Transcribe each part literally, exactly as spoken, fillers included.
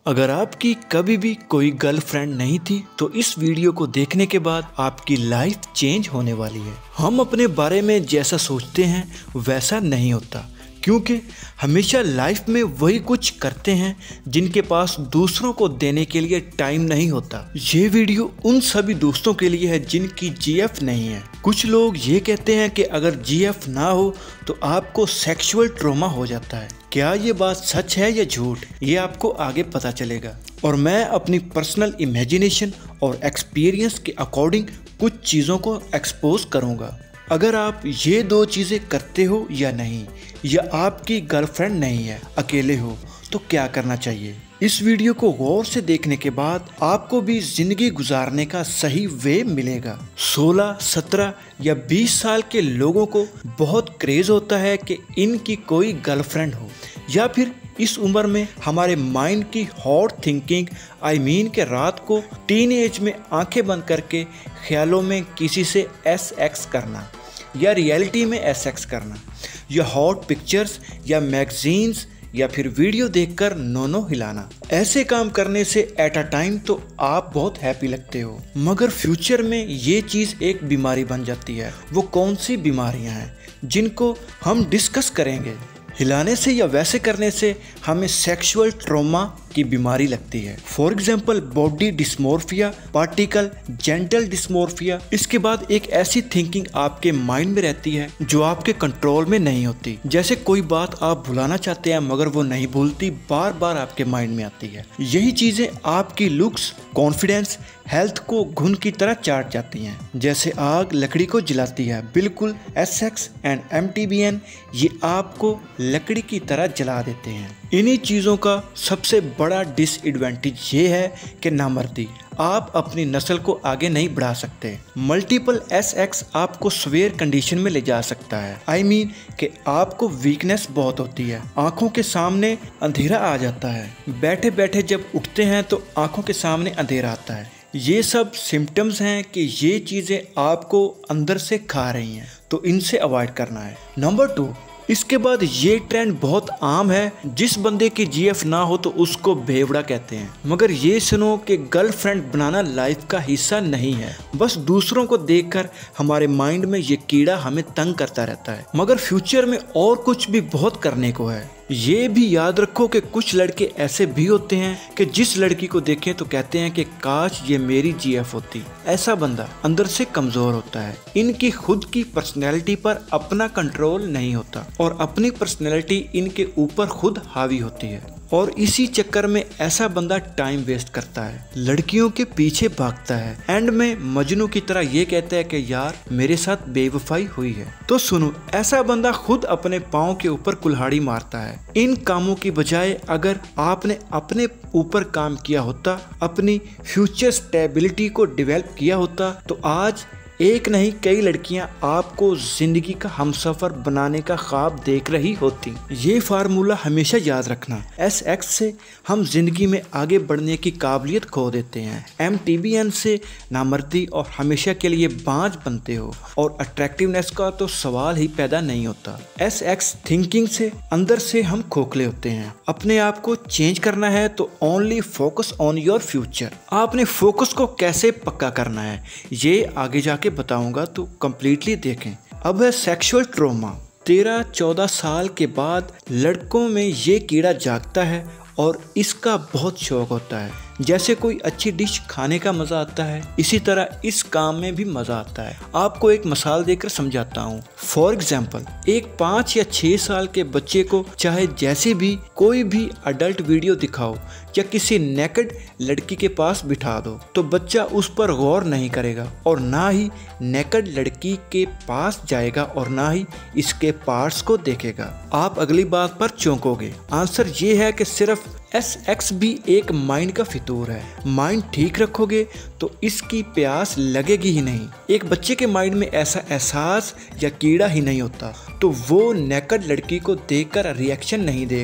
अगर आपकी कभी भी कोई गर्लफ्रेंड नहीं थी तो इस वीडियो को देखने के बाद आपकी लाइफ चेंज होने वाली है। हम अपने बारे में जैसा सोचते हैं वैसा नहीं होता, क्योंकि हमेशा लाइफ में वही कुछ करते हैं जिनके पास दूसरों को देने के लिए टाइम नहीं होता। ये वीडियो उन सभी दोस्तों के लिए है जिनकी जीएफ नहीं है। कुछ लोग ये कहते हैं कि अगर जीएफ ना हो तो आपको सेक्सुअल ट्रॉमा हो जाता है। क्या ये बात सच है या झूठ, ये आपको आगे पता चलेगा। और मैं अपनी पर्सनल इमेजिनेशन और एक्सपीरियंस के अकॉर्डिंग कुछ चीज़ों को एक्सपोज करूँगा। अगर आप ये दो चीज़ें करते हो या नहीं, या आपकी गर्लफ्रेंड नहीं है, अकेले हो, तो क्या करना चाहिए। इस वीडियो को गौर से देखने के बाद आपको भी जिंदगी गुजारने का सही वे मिलेगा। सोलह, सत्रह या बीस साल के लोगों को बहुत क्रेज होता है कि इनकी कोई गर्लफ्रेंड हो, या फिर इस उम्र में हमारे माइंड की हॉट थिंकिंग आई मीन के रात को टीन एज में आंखें बंद करके ख्यालों में किसी से एस एक्स करना, या रियलिटी में एस एक्स करना, या हॉट पिक्चर्स या मैगजीन्स या फिर वीडियो देखकर नोनो हिलाना। ऐसे काम करने से एट अ टाइम तो आप बहुत हैप्पी लगते हो, मगर फ्यूचर में ये चीज़ एक बीमारी बन जाती है। वो कौन सी बीमारियां हैं जिनको हम डिस्कस करेंगे। हिलाने से या वैसे करने से हमें सेक्सुअल ट्रॉमा की बीमारी लगती है। For example body dysmorphia, particle gentle dysmorphia. इसके बाद एक ऐसी थिंकिंग आपके माइंड में रहती है जो आपके कंट्रोल में नहीं होती। जैसे कोई बात आप भुलाना चाहते हैं मगर वो नहीं भूलती, बार बार आपके माइंड में आती है। यही चीजें आपकी लुक्स, कॉन्फिडेंस, हेल्थ को घुन की तरह चाट जाती हैं। जैसे आग लकड़ी को जलाती है, बिल्कुल S X and M T B N ये आपको लकड़ी की तरह जला देते हैं। इन्हीं चीज़ों का सबसे बड़ा डिसएडवांटेज ये है कि नामर्दी, आप अपनी नस्ल को आगे नहीं बढ़ा सकते। मल्टीपल एस एक्स आपको स्वेयर कंडीशन में ले जा सकता है। आई मीन कि आपको वीकनेस बहुत होती है, आंखों के सामने अंधेरा आ जाता है। बैठे बैठे जब उठते हैं तो आंखों के सामने अंधेरा आता है। ये सब सिम्टम्स हैं कि ये चीज़ें आपको अंदर से खा रही हैं, तो इनसे अवॉइड करना है। नंबर टू, इसके बाद ये ट्रेंड बहुत आम है, जिस बंदे की जीएफ ना हो तो उसको बेवड़ा कहते हैं। मगर ये सुनो कि गर्लफ्रेंड बनाना लाइफ का हिस्सा नहीं है। बस दूसरों को देखकर हमारे माइंड में ये कीड़ा हमें तंग करता रहता है, मगर फ्यूचर में और कुछ भी बहुत करने को है। ये भी याद रखो कि कुछ लड़के ऐसे भी होते हैं कि जिस लड़की को देखें तो कहते हैं कि काश ये मेरी जीएफ होती। ऐसा बंदा अंदर से कमजोर होता है। इनकी खुद की पर्सनैलिटी पर अपना कंट्रोल नहीं होता और अपनी पर्सनैलिटी इनके ऊपर खुद हावी होती है, और इसी चक्कर में ऐसा बंदा टाइम वेस्ट करता है, लड़कियों के पीछे भागता है, एंड में मजनू की तरह ये कहता है कि यार मेरे साथ बेवफाई हुई है। तो सुनो, ऐसा बंदा खुद अपने पाँव के ऊपर कुल्हाड़ी मारता है। इन कामों की बजाय अगर आपने अपने ऊपर काम किया होता, अपनी फ्यूचर स्टेबिलिटी को डेवलप किया होता, तो आज एक नहीं कई लड़कियां आपको जिंदगी का हमसफर बनाने का ख्वाब देख रही होती। ये फार्मूला हमेशा याद रखना, एस एक्स से हम जिंदगी में आगे बढ़ने की काबिलियत खो देते हैं, एम टी बी एन से नामर्दी और हमेशा के लिए बांझ बनते हो, और अट्रैक्टिवनेस का तो सवाल ही पैदा नहीं होता। एस एक्स थिंकिंग से अंदर से हम खोखले होते हैं। अपने आप को चेंज करना है तो only focus on your future. आपने फोकस को कैसे पक्का करना है ये आगे जाके बताऊंगा, तो कंप्लीटली देखें। अब है सेक्सुअल ट्रॉमा। तेरह चौदह साल के बाद लड़कों में ये कीड़ा जागता है और इसका बहुत शौक होता है। जैसे कोई अच्छी डिश खाने का मज़ा आता है, इसी तरह इस काम में भी मज़ा आता है। आपको एक मिसाल देकर समझाता हूँ। फॉर एग्जाम्पल, एक पाँच या छः साल के बच्चे को चाहे जैसे भी कोई भी अडल्ट वीडियो दिखाओ या किसी नेकेड लड़की के पास बिठा दो, तो बच्चा उस पर गौर नहीं करेगा और ना ही नेकेड लड़की के पास जाएगा और ना ही इसके पार्ट्स को देखेगा। आप अगली बात पर चौंकोगे। आंसर ये है कि सिर्फ एस एक्स भी एक माइंड का फितूर है। माइंड ठीक रखोगे तो इसकी प्यास लगेगी ही नहीं। एक बच्चे के माइंड में ऐसा एहसास या कीड़ा ही नहीं होता तो वो नेकेड लड़की को देखकर रिएक्शन नहीं देगा।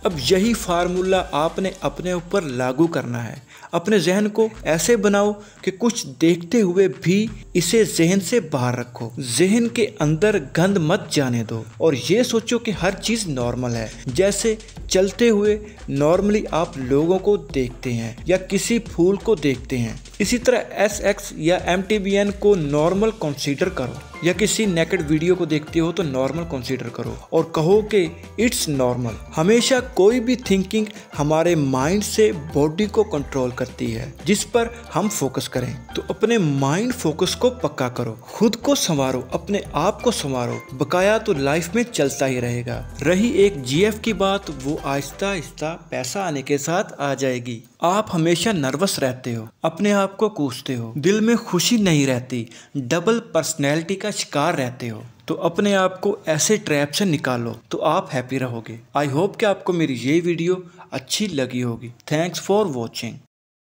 अब यही फार्मूला आपने अपने ऊपर लागू करना है। अपने जहन को ऐसे बनाओ कि कुछ देखते हुए भी इसे जहन से बाहर रखो। जहन के अंदर गंद मत जाने दो और ये सोचो कि हर चीज नॉर्मल है। जैसे चलते हुए नॉर्मली आप लोगों को देखते हैं या किसी फूल को देखते हैं, इसी तरह एस एक्स या एम टी बी एन को नॉर्मल कंसीडर करो, या किसी नेकेड वीडियो को देखते हो तो नॉर्मल कंसीडर करो और कहो कि इट्स नॉर्मल। हमेशा कोई भी थिंकिंग हमारे माइंड से बॉडी को कंट्रोल करती है, जिस पर हम फोकस करें। तो अपने माइंड फोकस को पक्का करो, खुद को संवारो, अपने आप को संवारो, बकाया तो लाइफ में चलता ही रहेगा। रही एक जी एफ की बात, वो आहिस्ता आहिस्ता पैसा आने के साथ आ जाएगी। आप हमेशा नर्वस रहते हो, अपने आप को कोसते हो, दिल में खुशी नहीं रहती, डबल पर्सनैलिटी का शिकार रहते हो। तो अपने आप को ऐसे ट्रैप से निकालो तो आप हैप्पी रहोगे। आई होप कि आपको मेरी ये वीडियो अच्छी लगी होगी। Thanks for watching.